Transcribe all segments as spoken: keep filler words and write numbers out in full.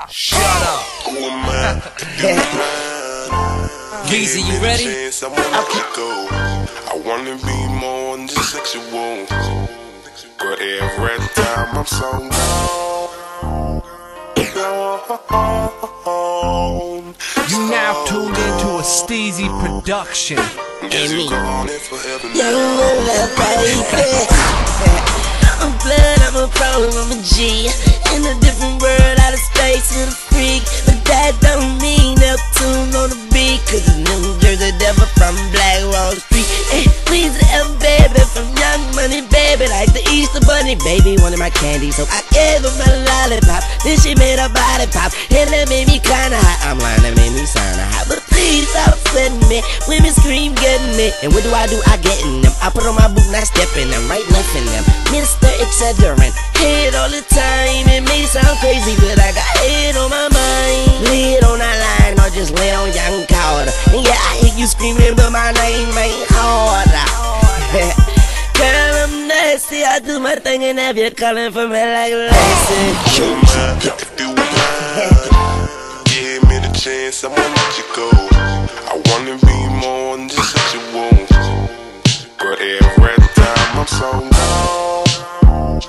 Shut up. Geezy, you ready? I wanna be more than just sexual. But every time I'm so gone, gone. You now tuned into a Steezy production. Guess you gone it forever Yeah, now. baby. I'm blood, I'm a pro, I'm a G. In a different world, out of space with a freak. But that don't mean Neptune on the beat. Cause it's New Jersey Devil from Black Wall Street. Hey, please F baby, from Young Money baby. Like the Easter Bunny, baby wanted my candy, so I gave him a lollipop. Then she made her body pop, and that made me kinda hot. I'm lying, that made me kinda hot. But please stop upsetting me. Women scream getting it. And what do I do? I get in them. I put on my boot, not stepping them, right left in them. Mister Excedrin, head all the time. It may sound crazy, but I got head on my mind. Lay it on that line, or just lay on Young Carter. And yeah, I hear you screaming, but my name ain't harder. Girl, I'm nasty. I do my thing, and if you're calling for me like Lacey. If you mind, give me the chance, I won't let you go. I wanna be more than just sexual. But every time I'm so gone,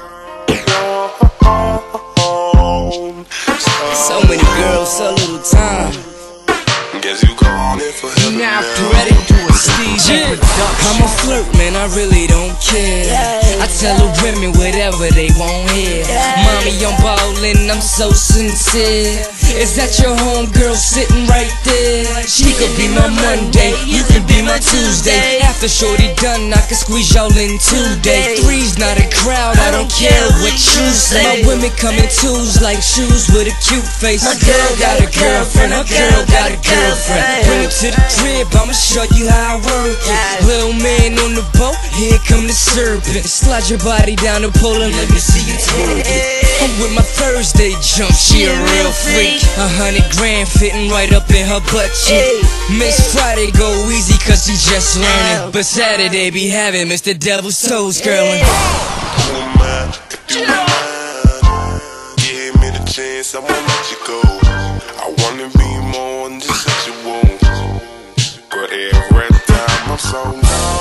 gone. So many girls, so little time. Guess you gone it forever You now now. tuned into a Steezy production. I'm a flirt, man, I really don't care. I tell the women whatever they want here. Mommy, I'm ballin', I'm so sincere. Is that your homegirl sitting right there? She could be my Monday, you could be my Tuesday. After shorty done, I can squeeze y'all in two day. Three's not a crowd, I don't care what you say. My women come in twos like shoes with a cute face. My girl got a girlfriend, her girl got a girlfriend. Bring it to the crib, I'ma show you how I work it. Little man on the boat, here come the serpent. Slide your body down the pole and let me see you twerk it. I'm with my Thursday jump, she a real freak. A hundred grand fitting right up in her butt cheek. Miss Friday go easy cause she just learning, but Saturday be having Mister Devil's Toes girlin'. Who am I? If you mind, give me the chance, I won't let you go. I wanna be more than just sexual. But every time I'm so gone.